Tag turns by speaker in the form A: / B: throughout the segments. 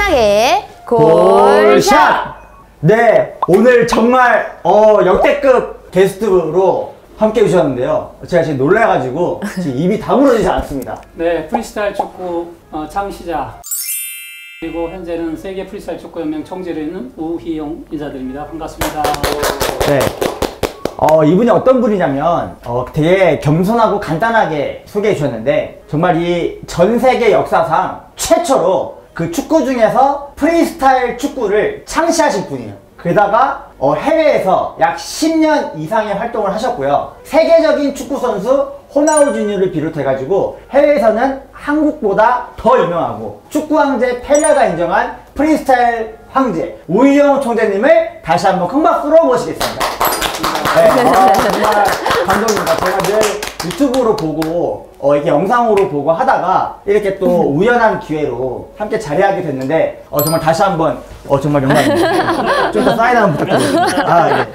A: 신나게
B: 골샷! 네, 오늘 정말 역대급 게스트로 함께 해주셨는데요. 제가 지금 놀라가지고 지금 입이 다물어지지 않습니다.
C: 네, 프리스타일 축구 창시자 그리고 현재는 세계 프리스타일 축구 연맹 총재로 있는 우희용 인사드립니다. 반갑습니다.
B: 네. 이분이 어떤 분이냐면 되게 겸손하고 간단하게 소개해 주셨는데 정말 이 전 세계 역사상 최초로 그 축구 중에서 프리스타일 축구를 창시하신 분이에요. 게다가 해외에서 약 10년 이상의 활동을 하셨고요. 세계적인 축구 선수 호나우지뉴를 비롯해가지고 해외에서는 한국보다 더 유명하고 축구 황제 펠레가 인정한 프리스타일 황제 우희용 총재님을 다시 한번 큰 박수로 모시겠습니다. 네, 정말 감동입니다. 제가 늘 유튜브로 보고 이렇게 영상으로 보고 하다가 이렇게 또 우연한 기회로 함께 자리하게 됐는데 정말 다시 한번 정말 영광입니다. 좀 더 사인 한번 부탁드립니다. 예.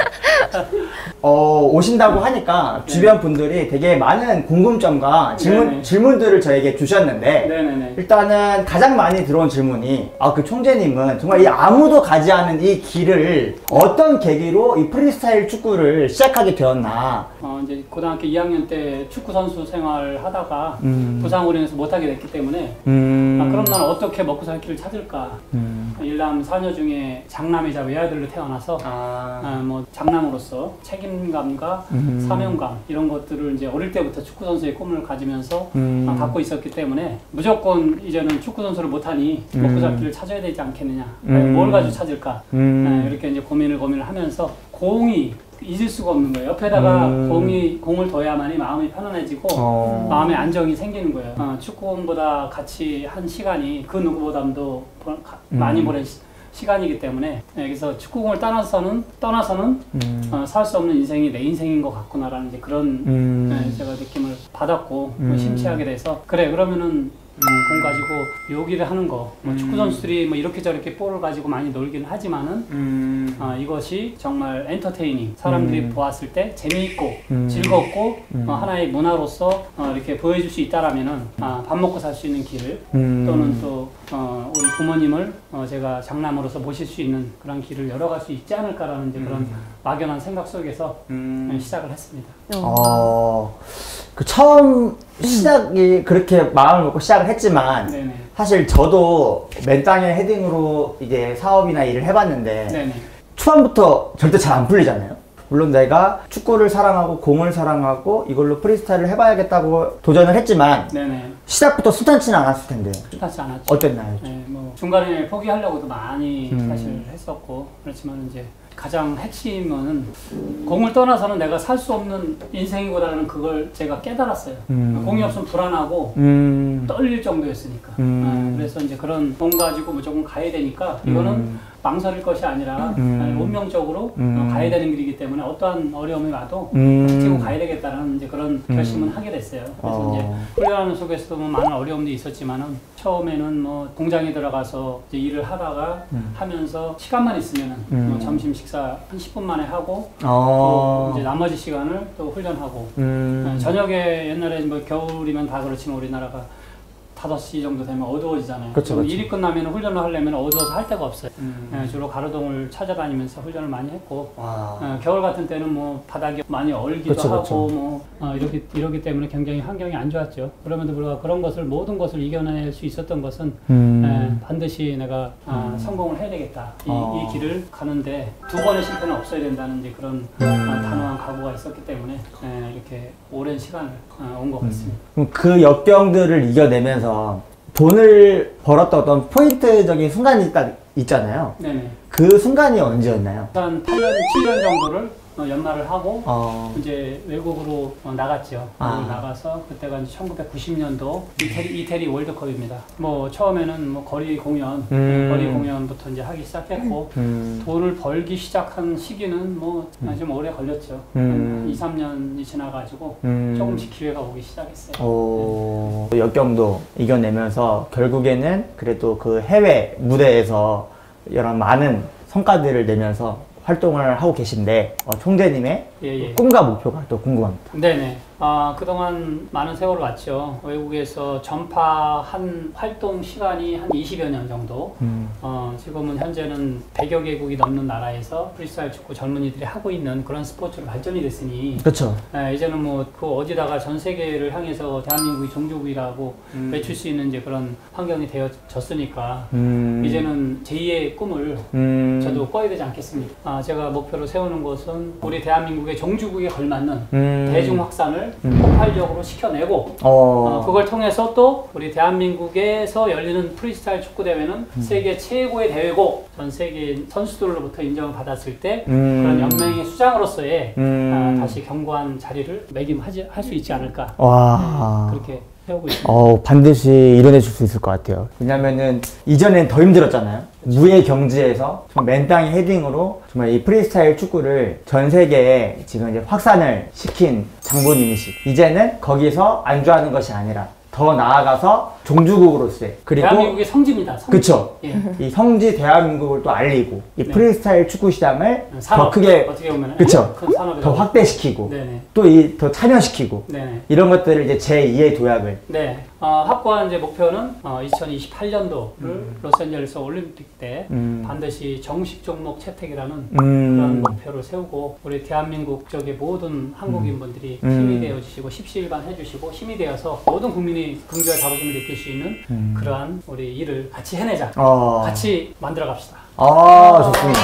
B: 오신다고 하니까 주변 분들이 되게 많은 궁금점과 질문들을 저에게 주셨는데 일단은 가장 많이 들어온 질문이 그 총재님은 정말 이 아무도 가지 않은 이 길을 어떤 계기로 이 프리스타일 축구를 시작하게 되었나.
C: 이제 고등학교 2학년 때 축구 선수 생활을 하다가 부상으로 인해서 못하게 됐기 때문에 그럼 난 어떻게 먹고 살 길을 찾을까. 일남 사녀 중에 장남이자 외아들로 태어나서 뭐 장남으로서 책임감과 사명감 이런 것들을 이제 어릴 때부터 축구 선수의 꿈을 가지면서 갖고 있었기 때문에 무조건 이제는 축구 선수를 못하니 먹고 살 길을 찾아야 되지 않겠느냐. 뭘 가지고 찾을까. 이렇게 이제 고민을 하면서 공이 잊을 수가 없는 거예요. 옆에다가 공을 둬야만이 마음이 편안해지고 마음의 안정이 생기는 거예요. 축구공보다 같이 한 시간이 그 누구보다도 많이 보낸 시간이기 때문에 그래서 축구공을 떠나서는 살 수 없는 인생이 내 인생인 것 같구나라는 이제 그런 제가 느낌을 받았고 심취하게 돼서 그래 그러면은 공 가지고 요기를 하는 거 축구 선수들이 뭐 이렇게 저렇게 볼을 가지고 많이 놀긴 하지만은 이것이 정말 엔터테이닝 사람들이 보았을 때 재미있고 즐겁고 하나의 문화로서 이렇게 보여줄 수 있다라면은 밥 먹고 살 수 있는 길을 또는 또 우리 부모님을 제가 장남으로서 모실 수 있는 그런 길을 열어갈 수 있지 않을까라는 이제 그런 막연한 생각 속에서 시작을 했습니다.
B: 그 처음 시작이 그렇게 마음을 먹고 시작을 했지만 사실 저도 맨 땅에 헤딩으로 이제 사업이나 일을 해봤는데 초반부터 절대 잘 안 풀리잖아요. 물론 내가 축구를 사랑하고 공을 사랑하고 이걸로 프리스타일을 해봐야겠다고 도전을 했지만 시작부터 순탄치는 않았을 텐데
C: 순탄치 않았죠.
B: 어땠나요?
C: 뭐 중간에 포기하려고도 많이 사실 했었고 그렇지만 이제 가장 핵심은 공을 떠나서는 내가 살 수 없는 인생이고라는 그걸 제가 깨달았어요. 공이 없으면 불안하고 떨릴 정도였으니까. 그래서 이제 그런 공 가지고 무조건 가야 되니까 이거는 망설일 것이 아니라 운명적으로 가야 되는 길이기 때문에 어떠한 어려움이 와도 버티고 가야 되겠다는 이제 그런 결심은 하게 됐어요. 그래서 이제 훈련하는 속에서도 뭐 많은 어려움도 있었지만은 처음에는 뭐 공장에 들어가서 이제 일을 하다가 하면서 시간만 있으면은 뭐 점심 식사 한 10분 만에 하고 또 이제 나머지 시간을 또 훈련하고 저녁에 옛날에 뭐 겨울이면 다 그렇지만 우리나라가 5시 정도 되면 어두워지잖아요. 그쵸. 일이 끝나면 훈련을 하려면 어두워서 할 데가 없어요. 주로 가로등을 찾아다니면서 훈련을 많이 했고 겨울 같은 때는 뭐 바닥이 많이 얼기도 하고 뭐 이러기 때문에 굉장히 환경이 안 좋았죠. 그럼에도 불구하고 그런 것을 모든 것을 이겨낼 수 있었던 것은 반드시 내가 성공을 해야 되겠다. 이 길을 가는데 2번의 실패는 없어야 된다는 이제 그런 단호한 각오가 있었기 때문에 이렇게 오랜 시간을 온 것 같습니다.
B: 그럼 그 역경들을 이겨내면서 돈을 벌었던 어떤 포인트적인 순간이 딱 있잖아요. 그 순간이 언제였나요?
C: 한 8년, 7년 정도를 연말을 하고 이제 외국으로 나갔죠. 나가서 그때가 이제 1990년도 이태리 월드컵입니다. 뭐 처음에는 뭐 거리 공연부터 이제 하기 시작했고 돈을 벌기 시작한 시기는 뭐 좀 오래 걸렸죠. 2, 3년이 지나가지고 조금씩 기회가 오기 시작했어요.
B: 역경도 이겨내면서 결국에는 그래도 그 해외 무대에서 여러 많은 성과들을 내면서 활동을 하고 계신데 총재님의 꿈과 목표가 또 궁금합니다.
C: 네네. 그동안 많은 세월을 왔죠. 외국에서 전파한 활동 시간이 한 20여 년 정도. 지금은 현재는 100여 개국이 넘는 나라에서 프리스타일 축구 젊은이들이 하고 있는 그런 스포츠로 발전이 됐으니.
B: 그렇죠.
C: 이제는 뭐 그 어디다가 전 세계를 향해서 대한민국이 종주국이라고 외칠 수 있는 이제 그런 환경이 되어졌으니까 이제는 제2의 꿈을 저도 꿔야 되지 않겠습니까? 제가 목표로 세우는 것은 우리 대한민국의 종주국에 걸맞는 대중 확산을 폭발적으로 시켜내고 그걸 통해서 또 우리 대한민국에서 열리는 프리스타일 축구 대회는 세계 최고의 대회고 전 세계 선수들로부터 인정을 받았을 때 그런 연맹의 수장으로서의 다시 견고한 자리를 매김할 수 있지 않을까.
B: 와.
C: 그렇게 세우고 있습니다.
B: 반드시 이뤄내줄 수 있을 것 같아요. 왜냐면은 이전엔 더 힘들었잖아요. 무의 경지에서 정말 맨 땅에 헤딩으로 정말 이 프리스타일 축구를 전 세계에 지금 이제 확산을 시킨 장본인이시고, 이제는 거기서 안주하는 것이 아니라 더 나아가서 종주국으로서의, 그리고
C: 대한민국의 성지입니다. 성지.
B: 그쵸.
C: 예.
B: 이 성지 대한민국을 또 알리고 이 프리스타일 축구 시장을
C: 산업,
B: 더 크게,
C: 어떻게 보면
B: 그쵸,
C: 큰 산업이라고.
B: 더 확대시키고
C: 네네.
B: 또 더 참여시키고
C: 네네.
B: 이런 것들을 이제 제2의 도약을.
C: 네. 확고한 이제 목표는 2028년도를 로스앤젤레스 올림픽 때 반드시 정식 종목 채택이라는 그런 목표를 세우고 우리 대한민국 쪽의 모든 한국인분들이 힘이 되어 주시고 십시일반 해주시고 힘이 되어서 모든 국민이 긍지와 자부심을 느낄 수 있는 그러한 우리 일을 같이 해내자. 같이 만들어 갑시다.
B: 좋습니다.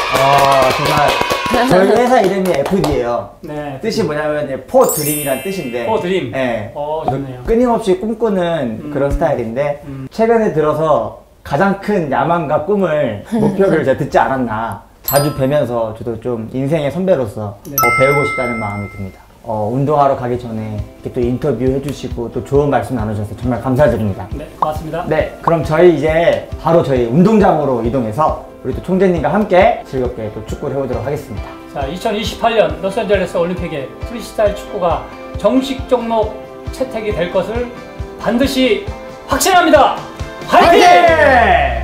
B: 정말 저희 회사 이름이 FD예요.
C: 네.
B: 뜻이 뭐냐면 포 드림이란 뜻인데.
C: 포 드림.
B: 네.
C: 좋네요.
B: 끊임없이 꿈꾸는 그런 스타일인데 최근에 들어서 가장 큰 야망과 꿈을 목표를 제가 듣지 않았나. 자주 뵈면서 저도 좀 인생의 선배로서 배우고 싶다는 마음이 듭니다. 운동하러 가기 전에 이렇게 또 인터뷰 해주시고 또 좋은 말씀 나누셔서 정말 감사드립니다.
C: 네, 고맙습니다.
B: 네, 그럼 저희 이제 바로 저희 운동장으로 이동해서 우리 또 총재님과 함께 즐겁게 또 축구를 해보도록 하겠습니다.
C: 자, 2028년 로스앤젤레스 올림픽에 프리스타일 축구가 정식 종목 채택이 될 것을 반드시 확신합니다. 화이팅!